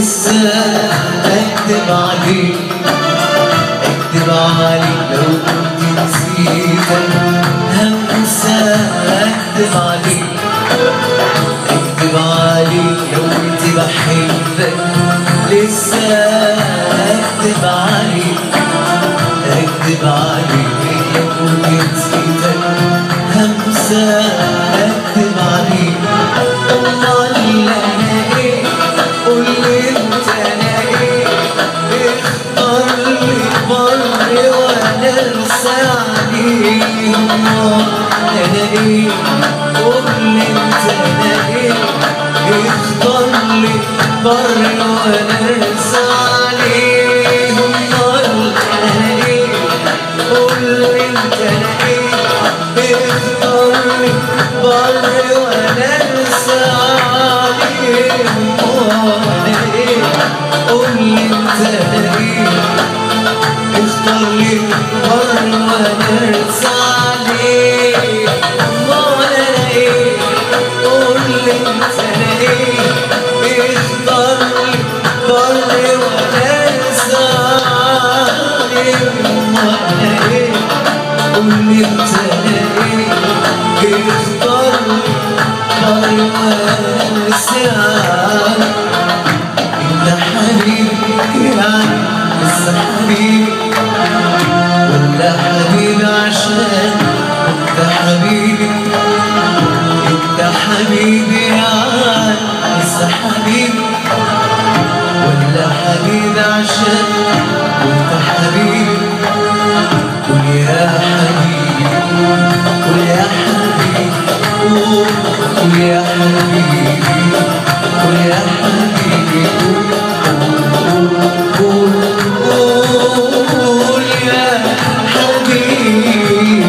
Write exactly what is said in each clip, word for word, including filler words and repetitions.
لسه اكدب عليك اكدب عليك لو كنت نسيتك هنسى اكدب عليك اكدب عليك لو كنت بحبك لسه اكدب عليك اكدب عليك لو كنت نسيتك هنسى اكدب عليك امال انا ايه قولي انت انا ايه اختار لي بر وانا ارسى عليك امال انا ايه قولي انت انا ايه اختار لي بر وانا ارسى عليك امال انا ايه قولي انت انا ايه اختار لي بر وانا ارسى عليك وانا ايه قولي انت انا ايه اختار لي بر وانا ارسى عليك وانا ايه قولي انت انا ايه اختار لي بر وانا ارسى عليك وانا ايه قولي انت انا ايه اختار لي بر وانا ارسى عليك انت حبيبي يعني لسه حبيبي ولا حبيبي عشان انت حبيبي انت حبيبي يعني لسه حبيبي ولا حبيبي عشان انت حبيبي قول يا حبيبي قول يا حبيبي قول يا حبيبي قول يا حبيبي قول قول يا حبيبي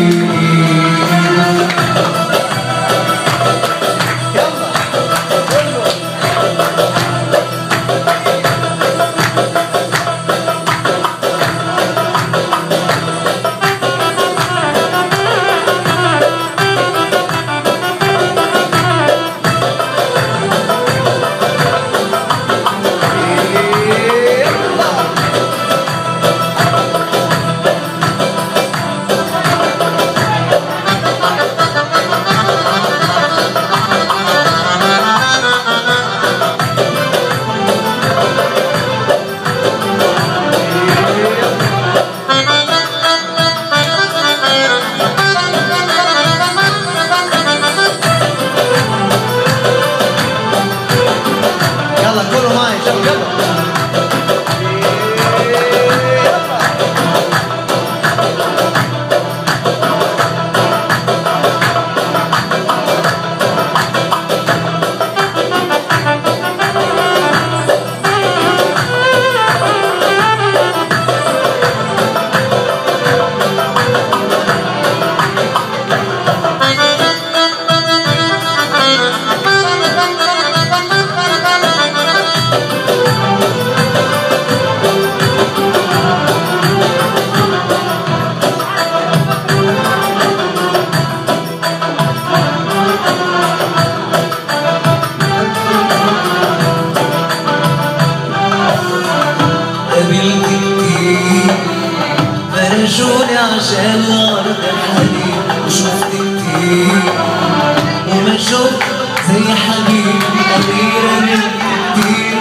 فرشوني عشان الارض حديد وشفت كتير وما شفت زي حبيبي غير من كتير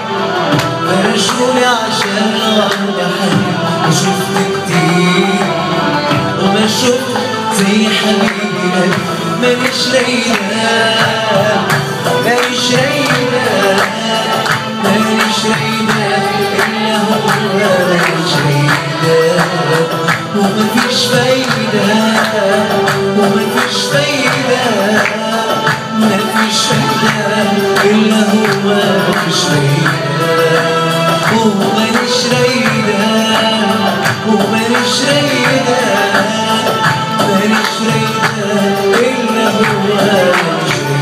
فرشوني عشان الارض حديد وشفت كتير وما شفت زي حبيبي ماليش ليلى ماليش ليلى ماليش ليلى إلا هو ماليش ليلى ومفيش فايدة ومفيش فايدة مفيش فايدة إلا هو مفيش فايدة وماليش ليلى وماليش ليلى ماليش ليلى إلا هو ماليش ليلى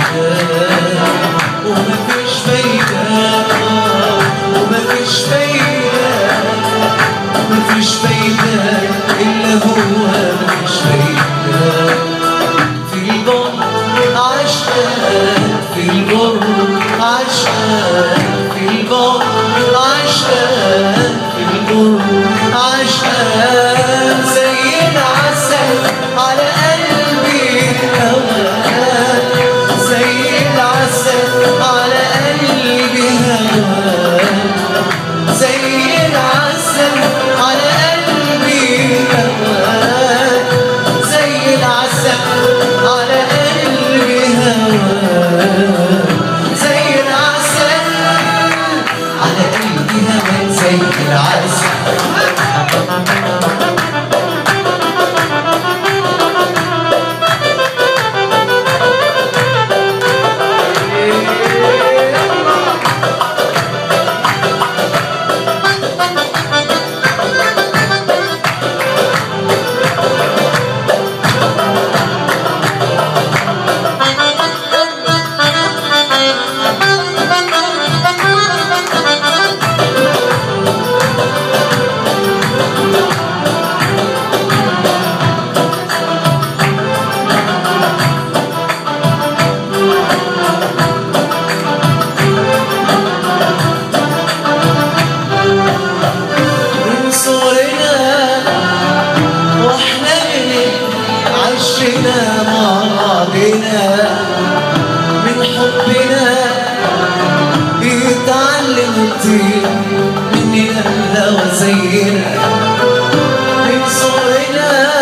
وتطير مننا الهوى زينا من صغرنا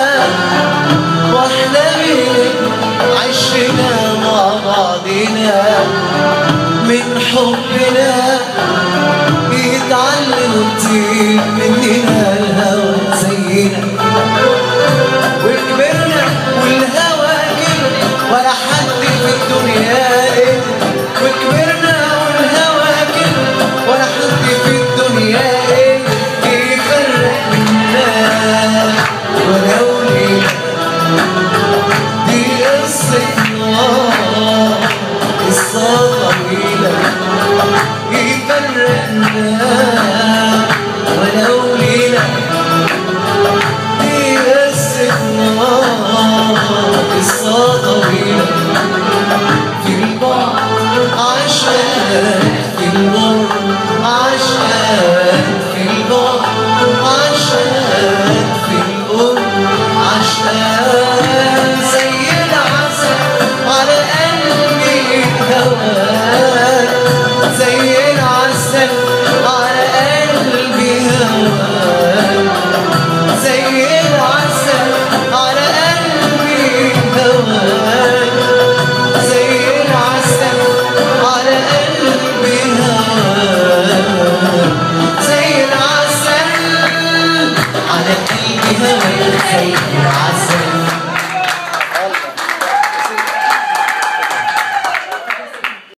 واحلامنا عشنا مع بعضنا من حبنا يتعلم ويطير مننا